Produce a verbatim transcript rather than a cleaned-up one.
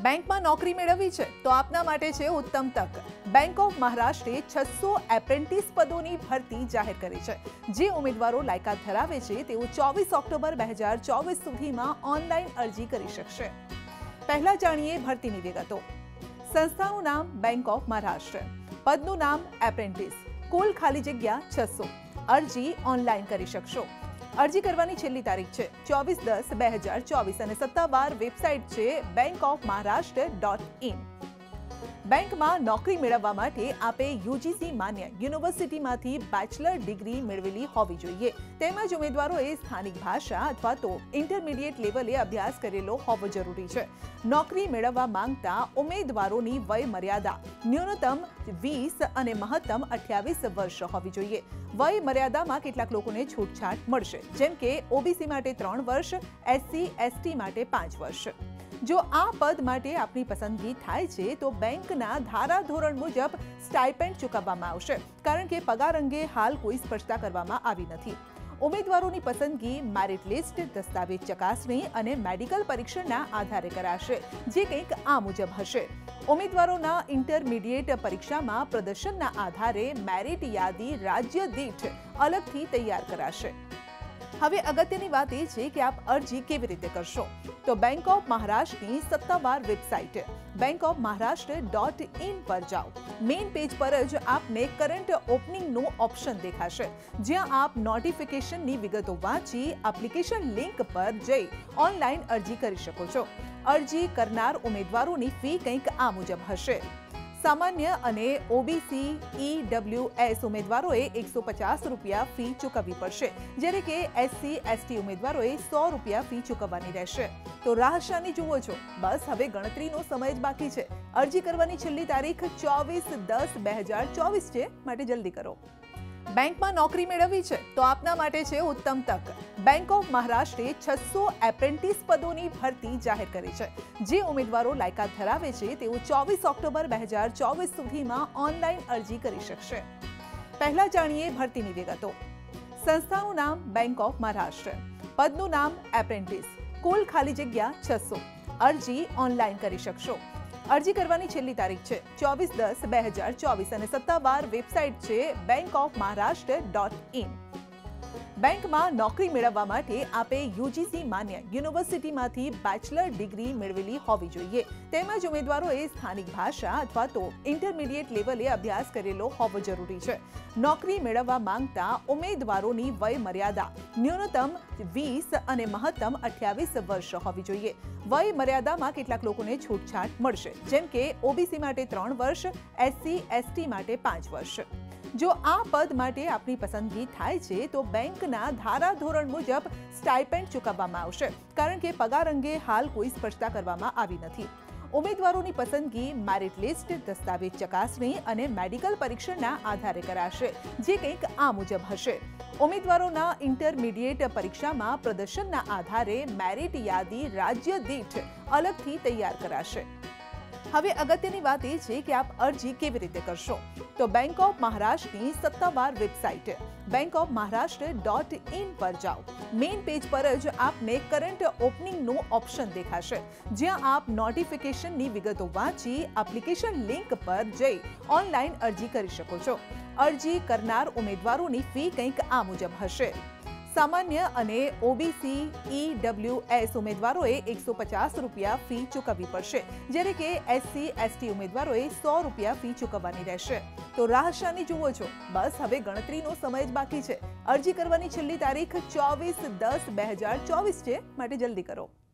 બેંકમાં નોકરી મેળવવી છે તો આપના માટે છે ઉત્તમ તક। બેંક ઓફ મહારાષ્ટ્રે છસો એપ્રેન્ટિસ પદોની ભરતી જાહેર કરી છે। જે ઉમેદવારો લાયકાત ધરાવે છે તેઓ ચોવીસ ઓક્ટોબર બે હજાર ચોવીસ સુધીમાં ઓનલાઈન અરજી કરી શકશે। પહેલા જાણીએ ભરતીની વિગતો। સંસ્થાનું નામ બેંક ઓફ મહારાષ્ટ્ર, પદનું નામ એપ્રેન્ટિસ, કુલ ખાલી જગ્યા છસો। અરજી ઓનલાઈન કરી શકશો। અરજી કરવાની છેલ્લી તારીખ છે ચોવીસ દસ બે હજાર ચોવીસ અને સત્તાવાર વેબસાઇટ છે bank of Maharashtra dot in. બેંકમાં નોકરી મેળવવા માટે આપે યુજીસી માન્ય યુનિવર્સિટીમાંથી બેચલર ડિગ્રી મેળવેલી હોવી જોઈએ। તેમજ ઉમેદવારોએ સ્થાનિક ભાષા અથવા તો ઇન્ટરમીડિયેટ લેવલે અભ્યાસ કરેલો હોવો જરૂરી છે। નોકરી મેળવવા માંગતા ઉમેદવારોની વય મર્યાદા ન્યૂનતમ વીસ અને મહત્તમ અઠ્યાવીસ વર્ષ હોવી જોઈએ। વય મર્યાદામાં કેટલાક લોકોને છૂટછાટ મળશે, જેમ કે ઓબીસી માટે ત્રણ વર્ષ, એસસી એસટી માટે પાંચ વર્ષ। જો આ પદ માટે આપની પસંદગી થાય છે તો બેંકના ધારાધોરણ મુજબ સ્ટાઇપેન્ડ ચૂકવવામાં આવશે, કારણ કે પગાર અંગે હાલ કોઈ સ્પષ્ટતા કરવામાં આવી નથી। ઉમેદવારોની પસંદગી મેરિટ લિસ્ટ, દસ્તાવેજ ચકાસણી અને મેડિકલ પરીક્ષણના આધારે કરાશે, જે કંઈક આ મુજબ હશે। ઉમેદવારોના ઇન્ટરમીડિયેટ પરીક્ષામાં પ્રદર્શનના આધારે મેરિટ યાદી રાજ્ય દીઠ અલગથી તૈયાર કરાશે। હવે અગત્યની વાત એ છે કે આપ અરજી કેવી રીતે કરશો। તો બેંક ઓફ મહારાષ્ટ્રની સત્તાવાર website bank of Maharashtra dot in પર જાઓ। મેઇન પેજ પર જ આપને કરંટ ઓપનિંગનું ઓપ્શન દેખાશે, જ્યાં આપ નોટિફિકેશનની વિગતો વાંચી એપ્લિકેશન લિંક પર જઈ ઓનલાઈન અરજી કરી શકો છો। અરજી કરનાર ઉમેદવારોની ફી કંઈક આ મુજબ હશે। સામાન્ય અને ઓબીસી ઈડબ્લ્યુએસ ઉમેદવારોએ એકસો પચાસ રૂપિયા ફી ચૂકવવી પડશે, જ્યારે કે એસસી એસટી ઉમેદવારોએ સો રૂપિયા ફી ચૂકવવાની રહેશે। તો રાહ શાની જુઓ છો? બસ હવે ગણતરીનો સમય જ બાકી છે। અરજી કરવાની છેલ્લી તારીખ ચોવીસ દસ બે હજાર ચોવીસ છે, માટે જલ્દી કરો। બેંકમાં નોકરી મેળવવી છે તો આપના માટે છે ઉત્તમ તક। બેંક ઓફ મહારાષ્ટ્રે છસો એપ્રેન્ટિસ પદોની ભરતી જાહેર કરી છે। જે ઉમેદવારો લાયકાત ધરાવે છે તેઓ ચોવીસ ઓક્ટોબર બે હજાર ચોવીસ સુધીમાં ઓનલાઈન અરજી કરી શકશે। પહેલા જાણીએ ભરતીની વિગતો। સંસ્થાનું નામ બેંક ઓફ મહારાષ્ટ્ર, પદનું નામ એપ્રેન્ટિસ, કુલ ખાલી જગ્યા છસો। અરજી ઓનલાઈન કરી શકશો। અરજી કરવાની છેલ્લી તારીખ છે ચોવીસ દસ બે હજાર ચોવીસ અને સત્તાવાર વેબસાઇટ છે bank of Maharashtra dot in. બેંકમાં નોકરી મેળવવા માટે આપે યુજીસી માન્ય યુનિવર્સિટીમાંથી બેચલર ડિગ્રી મેળવેલી હોવી જોઈએ। તેમજ ઉમેદવારોએ સ્થાનિક ભાષા અથવા તો ઇન્ટરમીડિયેટ લેવલે અભ્યાસ કરેલો હોવો જરૂરી છે। નોકરી મેળવવા માંગતા ઉમેદવારોની વય મર્યાદા ન્યૂનતમ વીસ અને મહત્તમ અઠ્યાવીસ વર્ષ હોવી જોઈએ। વય મર્યાદામાં કેટલાક લોકોને છૂટછાટ મળશે, જેમ કે ઓબીસી માટે ત્રણ વર્ષ, એસસી એસટી માટે પાંચ વર્ષ। જો આ પદ માટે આપની પસંદગી થાય છે તો બેંકના ધારાધોરણ મુજબ સ્ટાઇપેન્ડ ચૂકવવામાં આવશે, કારણ કે પગાર અંગે હાલ કોઈ સ્પષ્ટતા કરવામાં આવી નથી। ઉમેદવારોની પસંદગી મેરિટ લિસ્ટ, દસ્તાવેજ ચકાસણી અને મેડિકલ પરીક્ષણના આધારે કરાશે, જે કંઈક આ મુજબ હશે। ઉમેદવારોના ઇન્ટરમીડિયેટ પરીક્ષામાં પ્રદર્શનના આધારે મેરિટ યાદી રાજ્ય દીઠ અલગથી તૈયાર કરાશે। હવે અગત્યની વાત એ છે કે આપ અરજી કેવી રીતે કરશો। તો બેંક ઓફ મહારાષ્ટ્રની સત્તાવાર website bank of Maharashtra dot in પર જાઓ। મેઇન પેજ પર જ આપને કરંટ ઓપનિંગનું ઓપ્શન દેખાશે, જ્યાં આપ નોટિફિકેશનની વિગતો વાંચી એપ્લિકેશન લિંક પર જઈ ઓનલાઈન અરજી કરી શકો છો। અરજી કરનાર ઉમેદવારોની ફી કંઈક આ મુજબ હશે। સામાન્ય અને ઓબીસી ઈડબ્લ્યુએસ ઉમેદવારોએ એકસો પચાસ રૂપિયા ફી ચૂકવવી પડશે, જ્યારે કે એસસી એસટી ઉમેદવારોએ સો રૂપિયા ફી ચૂકવવાની રહેશે। તો રાહ શાની જુઓ છો? બસ હવે ગણતરીનો સમય જ બાકી છે। અરજી કરવાની છેલ્લી તારીખ ચોવીસ દસ બે હજાર ચોવીસ છે, માટે જલ્દી કરો।